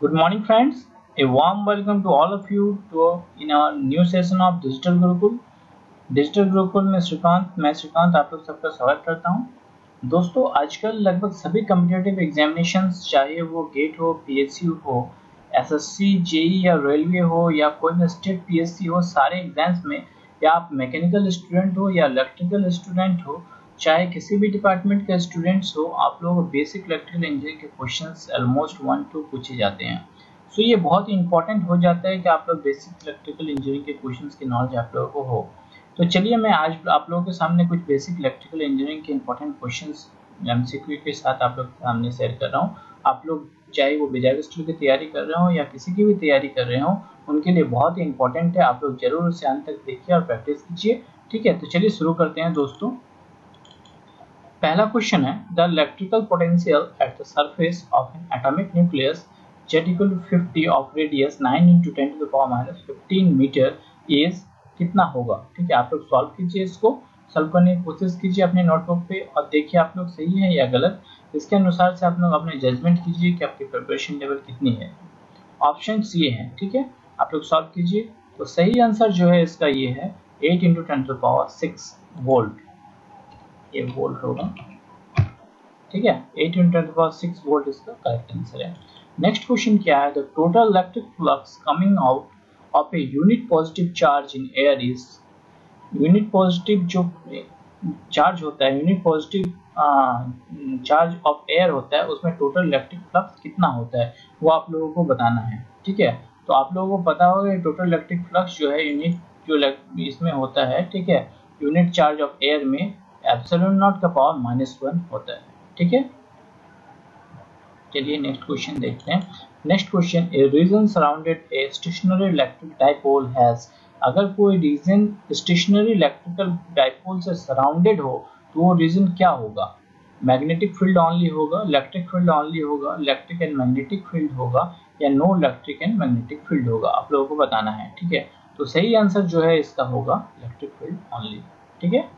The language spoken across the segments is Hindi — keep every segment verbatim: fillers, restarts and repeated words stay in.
Good morning, friends. A warm welcome to all of you to in our new session of Digital Gurukul. Digital Gurukul में श्रीकांत मैं श्रीकांत आप लोग सबका स्वागत करता हूं। दोस्तों, आजकल लगभग सभी कॉम्पिटिटिव एग्जामिनेशंस, चाहे वो गेट हो, पीएससी हो, एसएससी, जेई या रेलवे हो या कोई भी स्टेट पीएससी हो, सारे एग्जाम्स में या आप मैकेनिकल स्टूडेंट हो या इलेक्ट्रिकल स्टूडेंट हो, चाहे किसी भी डिपार्टमेंट के स्टूडेंट्स हो, आप लोगों को बेसिक इलेक्ट्रिकल इंजीनियरिंग के क्वेश्चंस ऑलमोस्ट वन टू पूछे जाते हैं। सो so, ये बहुत ही इंपॉर्टेंट हो जाता है कि आप लोग बेसिक इलेक्ट्रिकल इंजीनियरिंग के क्वेश्चंस की नॉलेज आप लोगों को हो। तो चलिए मैं आज आप लोगों के सामने कुछ बेसिक इलेक्ट्रिकल इंजीनियरिंग के इंपॉर्टेंट क्वेश्चंस एमसीक्यू के साथ आप लोग के सामने शेयर कर रहा हूँ। आप लोग चाहे वो बेजागस्टर की तैयारी कर रहे हो या किसी की भी तैयारी कर रहे हो, उनके लिए बहुत ही इंपॉर्टेंट है। आप लोग जरूर उसे अंत तक देखिए और प्रैक्टिस कीजिए। ठीक है, तो चलिए शुरू करते हैं दोस्तों। पहला क्वेश्चन है, the electrical potential at the surface of an atomic nucleus Z equal to fifty of radius nine into ten to the power minus fifteen metre is कितना होगा। ठीक है, आप लोग सॉल्व कीजिए, इसको सॉल्व करने की कोशिश कीजिए अपने नोटबुक पे और देखिए आप लोग सही है या गलत। इसके अनुसार से आप लोग अपने जजमेंट कीजिए कि आपकी प्रिपरेशन लेवल कितनी है। ऑप्शन ये है, ठीक है, आप लोग सॉल्व कीजिए। तो सही आंसर जो है इसका ये है eight into ten to the power six volt, ये वोल्ट होगा। ठीक है, eight into ten to the power six volt इसका करेक्ट आंसर है। नेक्स्ट क्वेश्चन क्या है, the total electric flux coming out of a unit positive charge in air is, unit positive जो चार्ज होता है, unit positive charge of air होता है, उसमें टोटल इलेक्ट्रिक फ्लक्स कितना होता है वो आप लोगों को बताना है। ठीक है, तो आप लोगों को पता होगा टोटल इलेक्ट्रिक फ्लक्स जो है यूनिट जो इसमें होता है, ठीक है, यूनिट चार्ज ऑफ एयर में एप्सिलॉन नॉट का पावर माइनस वन होता है। ठीक है, चलिए नेक्स्ट क्वेश्चन देखते हैं। Next question, a region surrounded a stationary electric dipole has, अगर कोई रीजन स्टेशनरी इलेक्ट्रिकल डाइपोल से सराउंडेड हो तो वो रीजन क्या होगा। मैग्नेटिक फील्ड ओनली होगा, इलेक्ट्रिक फील्ड ओनली होगा, इलेक्ट्रिक एंड मैग्नेटिक फील्ड होगा या no electric and magnetic field होगा, आप लोगों को बताना है। ठीक है, तो सही आंसर जो है इसका होगा इलेक्ट्रिक फील्ड ओनली। ठीक है,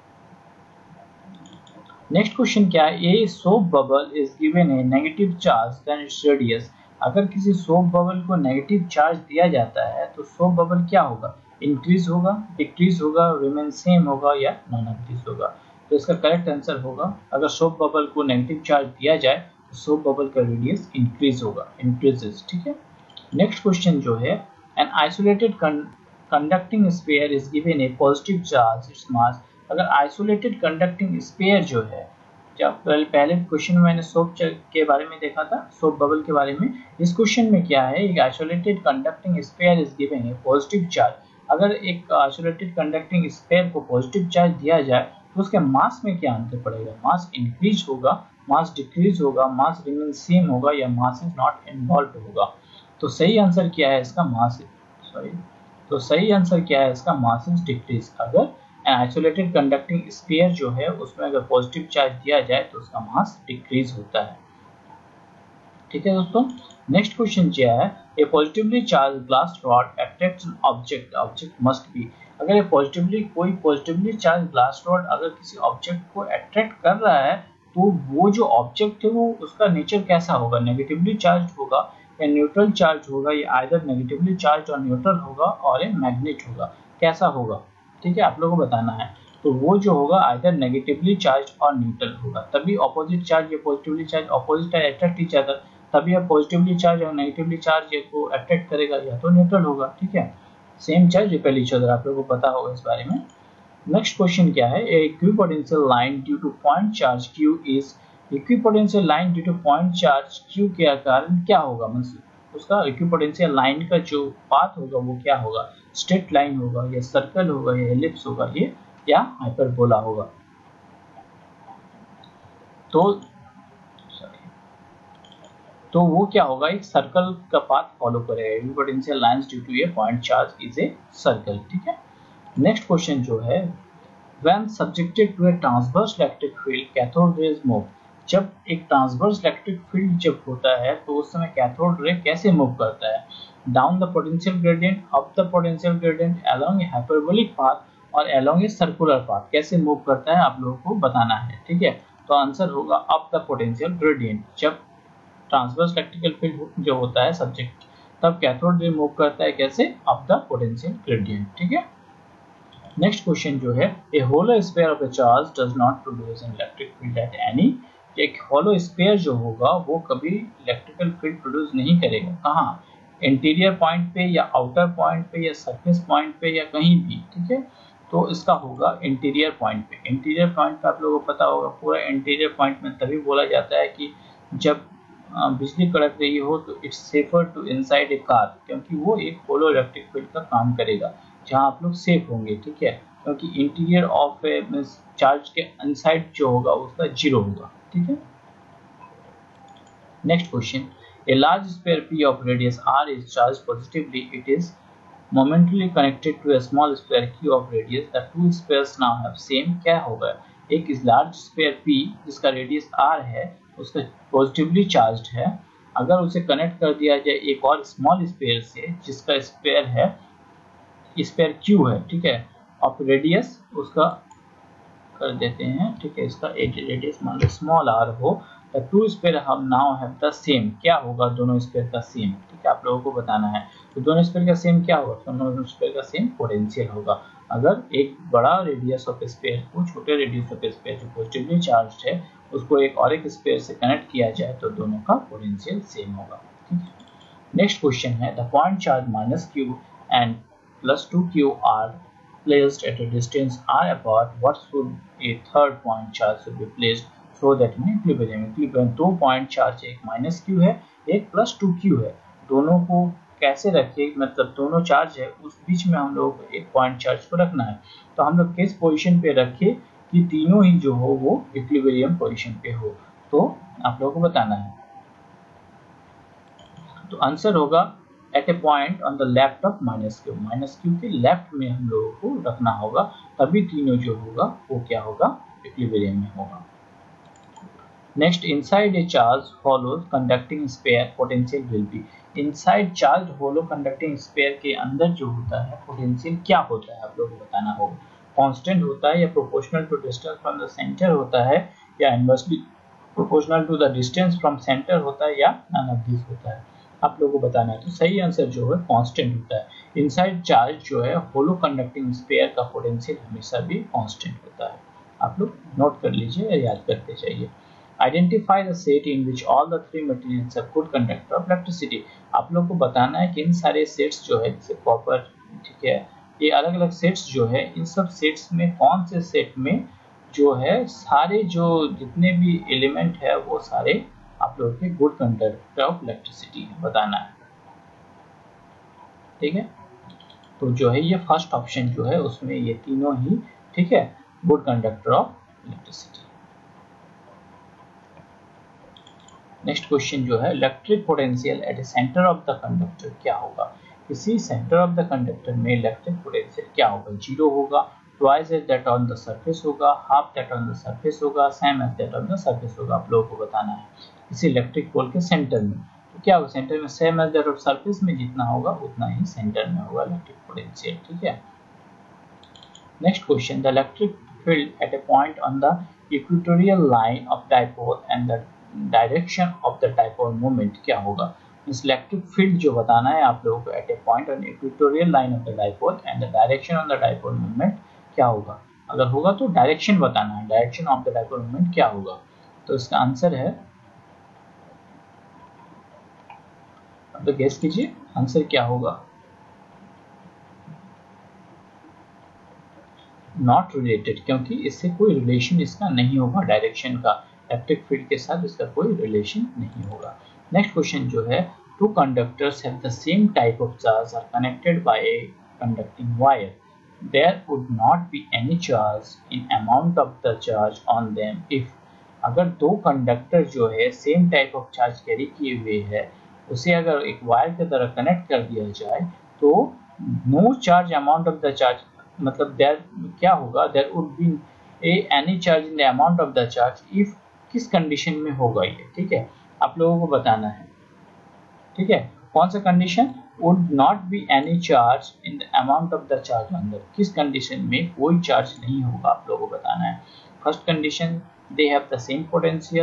नेक्स्ट क्वेश्चन क्या है, a soap bubble is given a negative charge then its radius, अगर किसी सोप बबल को नेगेटिव चार्ज दिया जाता है तो सोप बबल क्या होगा, इंक्रीज होगा, डिक्रीज होगा, रिमेन सेम होगा या नॉन इंक्रीज होगा। तो इसका करेक्ट आंसर होगा, अगर सोप बबल को नेगेटिव चार्ज दिया जाए तो सोप बबल का रेडियस इंक्रीज होगा, इंक्रीजेस। ठीक है, नेक्स्ट क्वेश्चन जो है, an isolated conducting sphere is given a positive charge its mass, अगर आइसोलेटेड कंडक्टिंग स्फीयर जो है, जब पहले क्वेश्चन में मैंने सोप के बारे में देखा था, सोप बबल के बारे में, इस क्वेश्चन में क्या है, एक isolated conducting sphere is given a positive charge, अगर एक आइसोलेटेड कंडक्टिंग स्फीयर को पॉजिटिव चार्ज दिया जाए तो उसके मास में क्या अंतर पड़ेगा, मास इंक्रीज होगा, मास डिक्रीज होगा, मास रिमेन सेम होगा या मास इज नॉट इन्वॉल्व होगा। तो सही आंसर क्या है इसका, मास सॉरी तो सही आंसर क्या है इसका, मास इज डिक्रीज। अगर आइसोलेटेड कंडक्टिंग स्फीयर जो है उसमें अगर पॉजिटिव चार्ज दिया जाए तो उसका मास डिक्रीज होता है। ठीक है दोस्तों, नेक्स्ट क्वेश्चन क्या है, a positively charge glass rod attracts an object, object must be, अगर ये पॉजिटिवली कोई पॉजिटिवली चार्ज ग्लास रॉड अगर किसी ऑब्जेक्ट को अट्रैक्ट कर रहा है तो वो जो ऑब्जेक्ट है वो उसका नेचर कैसा होगा, नेगेटिवली चार्ज होगा या न्यूट्रल चार्ज होगा या आइदर नेगेटिवली चार्ज और न्यूट्रल होगा और ए मैग्नेट होगा, कैसा होगा। ठीक है, आप लोगों को बताना है। तो वो जो होगा आइदर नेगेटिवली चार्ज और न्यूट्रल होगा, तभी ऑपोजिट चार्ज या positively charge opposite attract each other, तभी आप पॉजिटिवली चार्ज और नेगेटिवली चार्ज को अट्रैक्ट करेगा या तो न्यूट्रल होगा। ठीक है, same charge repel each other, आप लोगों को पता होगा इस बारे में। नेक्स्ट क्वेश्चन क्या है, a equipotential line due to point charge Q is, equipotential line due to point charge Q के कारण क्या होगा, मतलब उसका इक्विपोटेंशियल लाइन का जो पाथ होगा वो क्या होगा, स्ट्रेट लाइन होगा या सर्कल होगा या एलिप्स होगा ये या हाइपरबोला होगा। तो सॉरी तो वो क्या होगा, एक सर्कल का पाथ फॉलो करेगा, equipotential lines due to a point charge is a circle. ठीक है, नेक्स्ट क्वेश्चन जो है, when subjected to a transverse electric field cathode rays move, जब एक ट्रांसवर्स इलेक्ट्रिक फील्ड जब होता है तो उस समय कैथोड रे कैसे मूव करता है, down the potential gradient, up the potential gradient, along a hyperbolic path और अलोंग ए सर्कुलर पाथ, कैसे मूव करता है आप लोगों को बताना है। ठीक है, तो आंसर होगा अप द पोटेंशियल ग्रेडियंट, जब ट्रांसवर्स इलेक्ट्रिकल फील्ड जो होता है सब्जेक्ट, तब कैथोड रे मूव करता है कैसे, अप द पोटेंशियल ग्रेडियंट, ठीक है। नेक्स्ट क्वेश्चन जो है, a hollow sphere of a charge does not produce an electric field at any, एक होलो स्फीयर जो होगा वो कभी इलेक्ट्रिकल फील्ड प्रोड्यूस नहीं करेगा, कहाँ, इंटीरियर पॉइंट पे या आउटर पॉइंट पे या सरफेस पॉइंट पे या कहीं भी, ठीक है। तो इसका होगा इंटीरियर पॉइंट पे। इंटीरियर पॉइंट पे आप लोगों को पता होगा, पूरा इंटीरियर पॉइंट में तभी बोला जाता है कि जब बिजली कड़क रही हो तो it's safer to inside a car, क्योंकि वो एक होलो इलेक्ट्रिक फील्ड का काम करेगा जहां आप लोग सेफ होंगे, ठीक है, क्योंकि इंटीरियर ऑफ ए चार्ज के इनसाइड जो होगा उसका जीरो होगा, ठीक है। Next question, a large sphere P of radius r is charged positively. It is momentarily connected to a small sphere Q of radius. The two spheres now have same, क्या होगा, एक लार्ज स्फीयर P जिसका रेडियस r है उसका पॉजिटिवली चार्ज्ड है, अगर उसे कनेक्ट कर दिया जाए एक और स्मॉल स्फीयर से जिसका स्फीयर है स्फीयर Q है, ठीक है, और रेडियस उसका कर देते हैं, ठीक है, इसका एक रेडियस मान लो स्मॉल r हो, द टू स्फीयर हम नाउ हैव द सेम, क्या होगा, दोनों स्फीयर का सेम, ठीक है, आप लोगों को बताना है। तो दोनों स्फीयर का सेम क्या होगा, दोनों स्फीयर का सेम पोटेंशियल होगा। अगर एक बड़ा रेडियस ऑफ स्फीयर को छोटे रेडियस ऑफ स्फीयर जो पॉजिटिवली चार्ज्ड है उसको एक और एक स्फीयर से कनेक्ट किया जाए तो दोनों का पोटेंशियल सेम होगा, ठीक है। नेक्स्ट क्वेश्चन है, the point charge minus Q and plus two Q are placed at a distance r apart, what should a third point charge should be placed so that in equilibrium, equilibrium दो पॉइंट चार्ज, एक माइनस क्यू है एक प्लस टू क्यू है, दोनों को कैसे रखे, मतलब दोनों चार्ज है उस बीच में हम लोग को एक पॉइंट चार्ज को रखना है, तो हम लोग किस पोजीशन पे रखे कि तीनों ही जो हो वो इक्विलिब्रियम पोजीशन पे हो, तो आप लोगों को बताना है। तो आंसर होगा at a point on the left of minus Q, minus Q के लेफ्ट में हम लोगों को रखना होगा, तभी तीनों जो होगा वो क्या होगा, इक्विलिब्रियम में होगा। Next, inside a charge hollow conducting sphere potential will be, inside charge hollow conducting sphere के अंदर जो होता है पोटेंशियल क्या होता है आप लोगों को बताना होगा, कांस्टेंट होता है या proportional to distance from the centre होता है या inversely proportional to the distance from centre होता है या नन ऑफ दिस होता है, आप लोगों को बताना है। तो सही आंसर जो है कांस्टेंट होता है। इनसाइड चार्ज जो है होलो कंडक्टिंग स्फीयर का पोटेंशियल हमेशा भी कांस्टेंट होता है, आप लोग नोट कर लीजिए या याद करते जाइए। Identify the set in which all the three materials are good conductor of electricity, आप लोग को बताना है कि इन सारे सेट्स जो है जैसे कॉपर, ठीक है, ये अलग अलग सेट्स जो है इन सब सेट्स में कौन से सेट में जो है सारे जो जितने भी एलिमेंट है वो सारे आप लोगों के गुड कंडक्टर ऑफ इलेक्ट्रिसिटी बताना है, ठीक है। तो जो है ये फर्स्ट ऑप्शन जो है उसमें ये तीनों ही, ठीक है, good conductor of electricity. Next question जो है, electric potential at a centre of the conductor क्या होगा, किसी सेंटर ऑफ द कंडक्टर में इलेक्ट्रिक पोटेंशियल क्या होगा, जीरो होगा, twice as that on the surface होगा, half that on the surface होगा, same as that on the surface होगा, आप लोगों को बताना है। इसी इलेक्ट्रिक पोल के सेंटर में तो क्या होगा, सेंटर में same as that of surface में जितना होगा उतना ही सेंटर में होगा इलेक्ट्रिक पोटेंशियल, ठीक है। Next question, the electric field at a point on the equatorial line of dipole and the direction of the dipole moment क्या होगा, इस इलेक्ट्रिक फील्ड जो बताना है आप लोगों को at a point on equatorial line of the dipole and the direction of the dipole moment क्या होगा, अगर होगा तो डायरेक्शन बताना है, direction of the dipole moment क्या होगा, तो इसका आंसर है, तो गेस कीजिए आंसर क्या होगा, नॉट रिलेटेड, क्योंकि इससे कोई रिलेशन इसका नहीं होगा, डायरेक्शन का इलेक्ट्रिक फील्ड के साथ इसका कोई रिलेशन नहीं होगा। नेक्स्ट क्वेश्चन जो है, two conductors have the same type of charge are connected by a conducting wire, there would not be any charge in amount of the charge on them if, अगर दो कंडक्टर जो है same type of charge carry किए हुए है उसे अगर एक वायर की तरह कनेक्ट कर दिया जाए तो no charge amount of the charge, मतलब देयर क्या होगा, there would be a any charge in the amount of the charge if, किस कंडीशन में होगा ये, ठीक है, आप लोगों को बताना है, ठीक है, कौन सा condition, would not be any charge in the amount of the charge अंदर, किस कंडीशन में कोई चार्ज नहीं होगा आप लोगों को बताना है। First condition, they have the same potential,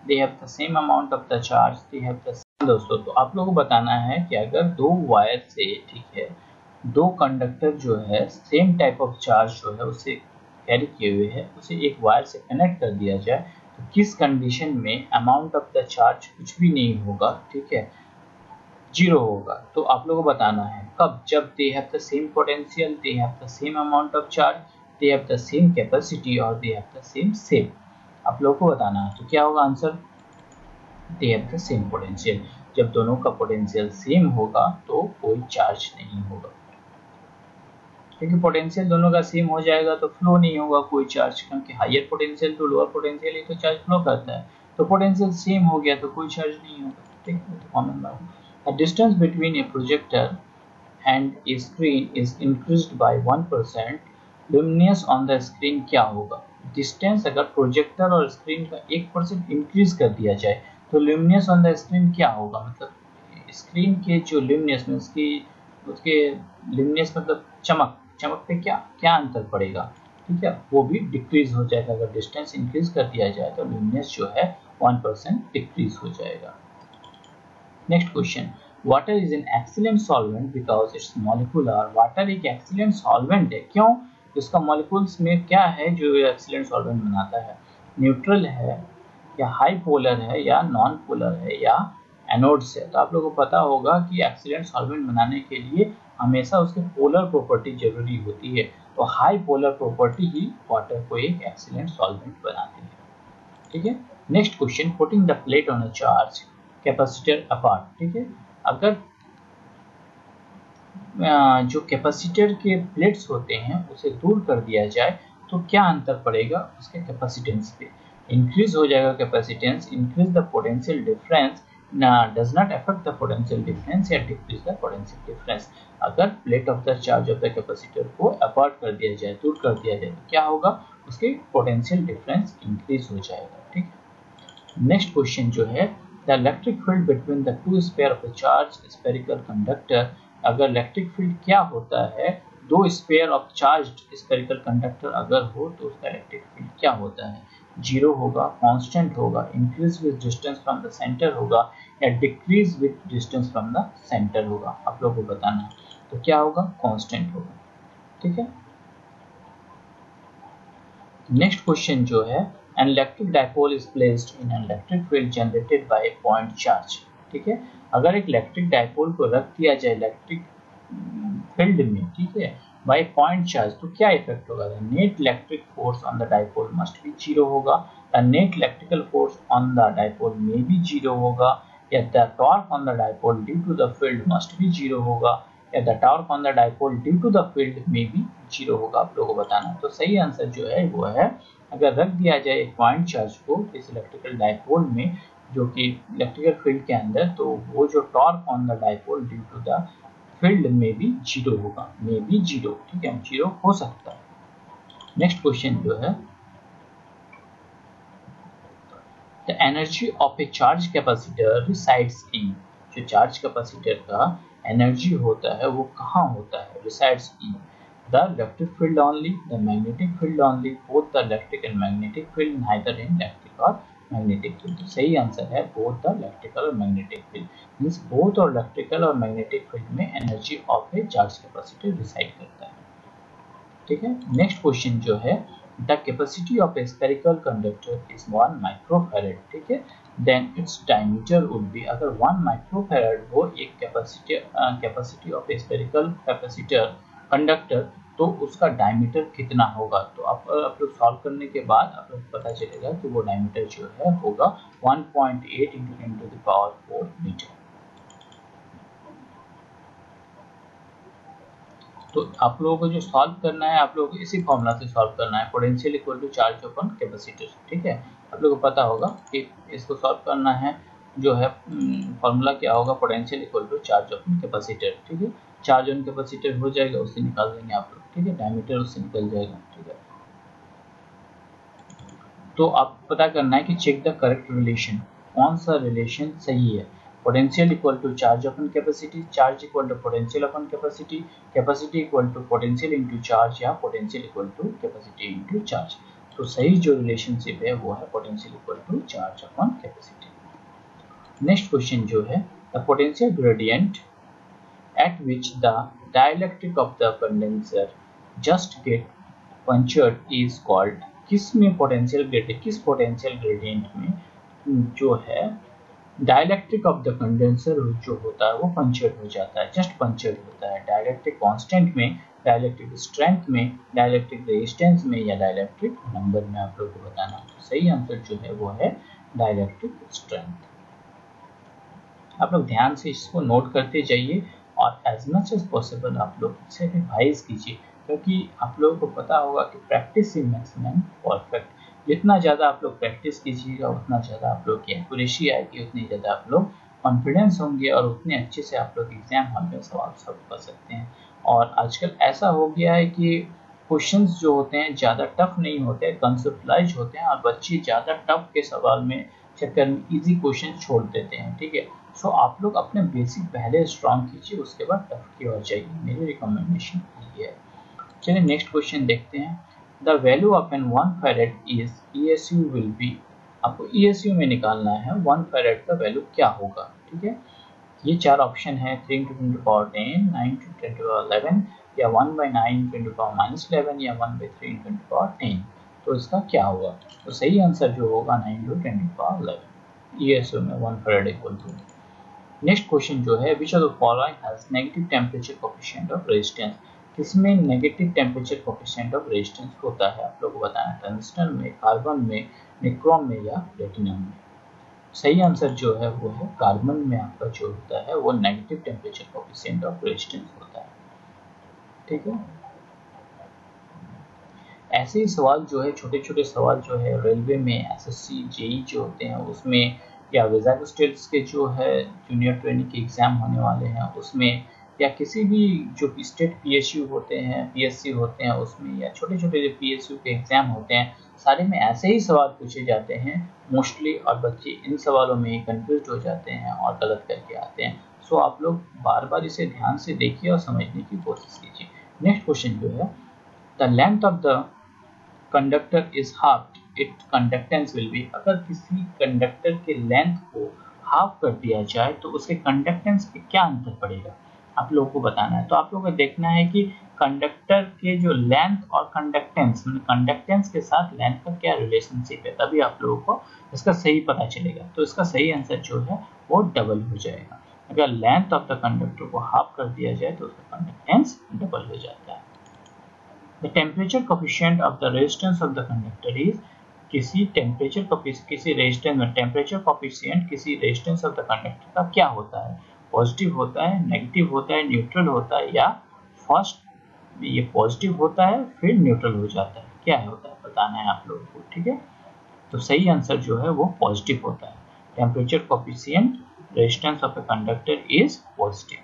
they have the same amount of the charge, they have the same। दोस्तों तो आप लोगों को बताना है कि अगर दो वायर से, ठीक है, दो कंडक्टर जो है सेम टाइप ऑफ चार्ज जो है उसे कैरी किए हुए है, उसे एक वायर से कनेक्ट कर दिया जाए तो किस कंडीशन में अमाउंट ऑफ द चार्ज कुछ भी नहीं होगा, ठीक है, जीरो होगा। तो आप लोगों को बताना है कब, जब they have the same potential, they have the same amount of charge, they have the same capacity और they have the same same. आप लोगों को बताना है तो क्या होगा answer, they have the same potential. जब दोनों का पोटेंशियल सेम होगा तो कोई चार्ज नहीं होगा, क्योंकि पोटेंशियल दोनों का सेम हो जाएगा तो फ्लो नहीं होगा कोई चार्ज, क्योंकि हायर पोटेंशियल तो लोअर पोटेंशियल ही तो चार्ज फ्लो करता है। तो पोटेंशियल सेम हो गया तो कोई चार्ज नहीं होगा, ठीक है, तो कॉमन बात। The distance between a projector and a screen is increased by one percent, luminance on the screen क्या होगा। डिस्टेंस अगर प्रोजेक्टर और स्क्रीन का एक परसेंट इंक्रीज कर दिया जाए तो ल्यूमिनेंस ऑन द स्क्रीन क्या होगा, मतलब स्क्रीन के जो ल्यूमिनेंस में उसकी उसके ल्यूमिनेंस मतलब चमक, चमक पे क्या क्या अंतर पड़ेगा, ठीक है, वो भी डिक्रीज हो जाएगा। अगर डिस्टेंस इंक्रीज कर दिया जाए तो ल्यूमिनेंस जो है वन परसेंट डिक्रीज हो जाएगा। Next question, water is an excellent solvent because its molecular. Water एक एक्सीलेंट सॉल्वेंट है, क्यों, इसका मॉलिक्यूल्स में क्या है जो एक्सीलेंट सॉल्वेंट बनाता है, न्यूट्रल है या हाई पोलर है या नॉन पोलर है या एनोड से। तो आप लोगों को पता होगा कि एक्सीलेंट सॉल्वेंट बनाने के लिए हमेशा उसके पोलर प्रॉपर्टी जरूरी होती है, तो हाई पोलर प्रॉपर्टी ही वाटर को एक एक्सीलेंट सॉल्वेंट बनाती है, ठीक है। Next question, putting the plate on a charge capacitor apart, ठीक है, अगर जो कैपेसिटर के प्लेट्स होते हैं उसे दूर कर दिया जाए तो क्या अंतर पड़ेगा उसके कैपेसिटेंस पे, इंक्रीज हो जाएगा capacitance, increase the potential difference, does not affect the potential difference या डिक्रीज द पोटेंशियल डिफरेंस। अगर plate of the charge of the capacitor को अपार्ट कर दिया जाए, दूर कर दिया जाए तो क्या होगा, उसके पोटेंशियल डिफरेंस इंक्रीज हो जाएगा, ठीक। नेक्स्ट क्वेश्चन जो है, the electric field between the two sphere of the charge spherical conductor. अगर इलेक्ट्रिक फील्ड क्या होता है, दो sphere of charged spherical conductor अगर हो तो उसका इलेक्ट्रिक फील्ड क्या होता है, जीरो होगा, कांस्टेंट होगा, increase with distance from the centre होगा या decrease with distance from the centre होगा। आप लोगों को बताना है तो क्या होगा, कांस्टेंट होगा, ठीक है। नेक्स्ट क्वेश्चन जो है, an electric dipole is placed in an electric field generated by point charge, ठीक है, अगर एक इलेक्ट्रिक डाइपोल को रख दिया जाए इलेक्ट्रिक फील्ड में, ठीक है, बाय पॉइंट चार्ज तो क्या इफेक्ट होगा, the net electric force on the dipole must be zero होगा, the net electrical force on the dipole में भी जीरो होगा, या the torque on the dipole due to the field must be zero होगा, या the torque on the dipole due to the field में भी जीरो होगा। आप लोगों को बताना है तो सही आंसर जो है वो है, अगर रख दिया जाए एक पॉइंट चार्ज को इस इलेक्ट्रिकल डाइपोल में जो कि इलेक्ट्रिकल फील्ड के अंदर, तो वो जो torque on the dipole due to the field में भी जीरो होगा, में भी जीरो, ठीक है, जीरो हो सकता है। नेक्स्ट क्वेश्चन जो है, the energy of a charge capacitor resides in. जो चार्ज कैपेसिटर का एनर्जी होता है वो कहाँ होता है, resides in the electric field only, the magnetic field only, both the electric and magnetic field, neither in electric और मैग्नेटिक फील्ड। तो सही आंसर है बोथ द इलेक्ट्रिकल और मैग्नेटिक फील्ड, मींस बोथ और इलेक्ट्रिकल और मैग्नेटिक फील्ड में energy of a charge capacitor reside करता है, ठीक है। नेक्स्ट क्वेश्चन जो है, the capacity of a spherical conductor is one microfarad, ठीक है, then it's diameter would be, अगर वन माइक्रोफैरड हो एक capacity capacity of a spherical capacitor conductor तो उसका डायमीटर कितना होगा। तो आप आप लोग सॉल्व करने के बाद आप लोग पता चलेगा कि वो डायमीटर जो है होगा one point eight into ten to the power four metre. तो आप लोगों को जो सॉल्व करना है, आप लोगों को इसी फॉर्मूला से सॉल्व करना है, potential equal to charge upon capacitor, ठीक है। आप लोगों को पता होगा कि इसको सॉल्व करना है, जो है फॉर्मूला क्या होगा, potential equal to charge upon capacitor, ठीक है। चार्ज ऑन कैपेसिटर हो जाएगा, उससे निकाल देंगे आप लोग, ठीक है, डायमीटर उससे निकल जाएगा, ठीक है। तो आप पता करना है कि चेक द करेक्ट रिलेशन, कौन सा रिलेशन सही है, potential equal to charge upon capacity, charge equal to potential upon capacity, capacity equal to potential into charge या potential equal to capacity into charge. तो सही जो रिलेशनशिप है वो है potential equal to charge upon capacity. Next question जो है the potential gradient at which the dielectric of the condenser just get punctured is called, किस में पोटेंशियल ग्रेडियंट किस पोटेंशियल ग्रेडियंट में जो है डाइलेक्ट्रिक ऑफ द कंडेंसर जो होता है वो पंचर्ड हो जाता है, जस्ट पंचर्ड होता है। डाइलेक्ट्रिक कांस्टेंट में, डाइलेक्ट्रिक स्ट्रेंथ में, डाइलेक्ट्रिक रेजिस्टेंस में या डाइलेक्ट्रिक नंबर में आप लोग को बताना। तो सही आंसर जो है वो है डाइलेक्ट्रिक स्ट्रेंथ। आप लोग ध्यान से इसको नोट करते जाइए और एज मच एज पॉसिबल आप लोग इसे रिवाइज कीजिए, क्योंकि आप लोगों को पता होगा कि प्रैक्टिस इज मैक्सिमम परफेक्ट। जितना ज़्यादा आप लोग प्रैक्टिस कीजिएगा उतना ज़्यादा आप लोग की एक्यूरेसी आएगी, उतनी ज़्यादा आप लोग कॉन्फिडेंस होंगे और उतने अच्छे से आप लोग एग्जाम हॉल में सवाल सॉल्व कर सकते हैं। और आजकल ऐसा हो गया है कि क्वेश्चंस जो होते हैं ज़्यादा टफ नहीं होते, कंसेप्टलाइज होते हैं और बच्चे ज़्यादा टफ के सवाल में चक्कर में इजी क्वेश्चन छोड़ देते हैं। ठीक है, सो आप लोग अपने बेसिक पहले स्ट्रॉन्ग कीजिए, उसके बाद टफ की ओर जाइए, मेरी रिकमेंडेशन ये है। चलिए नेक्स्ट क्वेश्चन देखते हैं। The value of an one farad is E S U will be, आपको ई एस यू में निकालना है वन फैरेड का वैल्यू क्या होगा। ठीक है, ये चार ऑप्शन है, three into ten to power ten, nine to ten to power eleven, या one by nine ten to power minus eleven, या one by three ten to power ten. तो इसका क्या होगा? तो सही आंसर जो होगा nine to ten to power eleven, E S U में one farad equal to. Next question जो है which of the following has negative temperature coefficient of resistance, किसमें negative temperature coefficient of resistance होता है आप लोग को बताना है। टंगस्टन में, कार्बन में, निक्रोम में या प्लेटिनम में। सही आंसर जो है वो है कार्बन में आपका जो होता है वो negative temperature coefficient of resistance होता है। ठीक है, ऐसे ही सवाल जो है छोटे छोटे सवाल जो है रेलवे में, एस एस सी, जे ई जो होते हैं उसमें, या विजाग स्टेट्स के जो है जूनियर ट्रेनिंग के एग्जाम होने वाले हैं उसमें, या किसी भी जो स्टेट पी एस यू होते हैं, पी एस सी होते हैं उसमें, या छोटे छोटे जो पी एस यू के एग्जाम होते हैं, सारे में ऐसे ही सवाल पूछे जाते हैं मोस्टली, और बच्चे इन सवालों में ही कंफ्यूज हो जाते हैं और गलत करके आते हैं। सो आप लोग बार बार इसे ध्यान से देखिए और समझने की कोशिश कीजिए। नेक्स्ट क्वेश्चन जो है the length of the conductor is half it conductance will be, अगर किसी कंडक्टर के लेंथ को हाफ कर दिया जाए तो उसके कंडक्टेंस में क्या अंतर पड़ेगा आप लोगों को बताना है। तो आप लोगों को देखना है कि कंडक्टर के जो लेंथ और कंडक्टेंस, कंडक्टेंस के साथ लेंथ का क्या रिलेशनशिप है, तभी आप लोगों को इसका सही पता चलेगा। तो इसका सही आंसर जो है वो डबल हो जाएगा। अगर लेंथ ऑफ द कंडक्टर को हाफ कर दिया जाए तो उसका कंडक्टेंस डबल हो जाता है। The temperature coefficient of the resistance of the conductor is, किसी टेम्परेचर किसी रेजिस्टेंस में टेम्परेचर कोफिशिएंट किसी रेजिस्टेंस ऑफ द कंडक्टर का क्या होता है? पॉजिटिव होता है, नेगेटिव होता है, न्यूट्रल होता है, या फर्स्ट ये पॉजिटिव होता है फिर न्यूट्रल हो जाता है, क्या है होता है बताना है आप लोगों को। ठीक है, तो सही आंसर जो है वो पॉजिटिव होता है। Temperature coefficient resistance of a conductor is positive.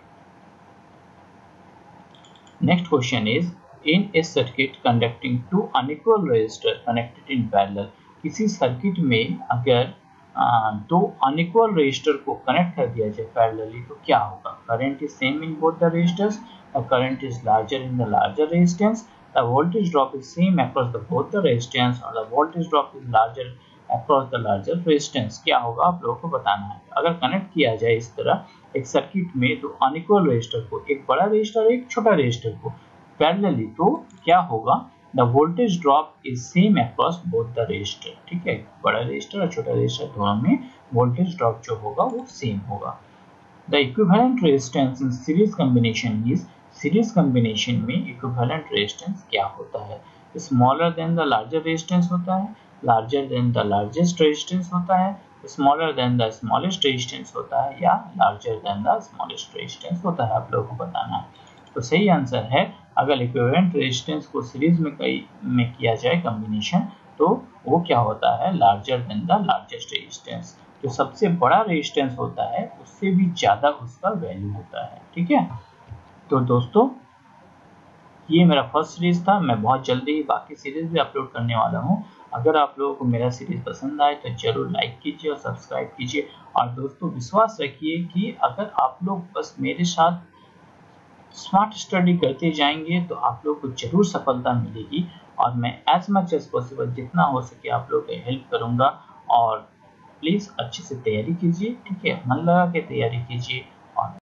Next question is in a circuit conducting two unequal resistors connected in parallel, किसी सर्किट में अगर आ, दो अनइक्वल रेजिस्टर को कनेक्ट कर दिया जाए पैरेलली तो क्या होगा? Current is same in both the resistors, the current is larger in the larger resistance, the voltage drop is same across the both the resistance, और the voltage drop is larger across the larger resistance. क्या होगा आप लोगों को बताना है। अगर कनेक्ट किया जाए इस तरह एक सर्किट में दो अनइक्वल रेजिस्टर को, एक बड़ा रेजिस्टर एक छोटा रेजिस्टर को पैरेलली, तो क्या होगा? The voltage drop is same across both the resistor. ठीक है, बड़ा रेजिस्टर और छोटा रेजिस्टर दोनों में वोल्टेज ड्रॉप जो होगा वो सेम होगा। The equivalent resistance in series combination is, series combination में इक्विवेलेंट रेजिस्टेंस क्या होता है? Smaller than the larger resistance होता है, larger than the largest resistance होता है, smaller than the smallest resistance होता है, या larger than the smallest resistance होता है। आप लोगों को बताना है। तो सही आंसर है अगर इक्विवेलेंट रेजिस्टेंस को सीरीज में कई में किया जाए कॉम्बिनेशन तो वो क्या होता है? Larger than the largest resistance. जो सबसे बड़ा रेजिस्टेंस होता है उससे भी ज्यादा उसका वैल्यू होता है। ठीक है, तो दोस्तों ये मेरा फर्स्ट सीरीज था। मैं बहुत जल्दी ही बाकी सीरीज भी अपलोड करने वाला हूँ। अगर आप लोगों को मेरा सीरीज पसंद आए तो जरूर लाइक कीजिए और सब्सक्राइब कीजिए। और दोस्तों विश्वास रखिए कि अगर आप लोग बस मेरे साथ स्मार्ट स्टडी करते जाएंगे तो आप लोग को जरूर सफलता मिलेगी। और मैं एज मच एज पॉसिबल जितना हो सके आप लोगों की हेल्प करूँगा। और प्लीज़ अच्छे से तैयारी कीजिए, ठीक है, मन लगा के तैयारी कीजिए। और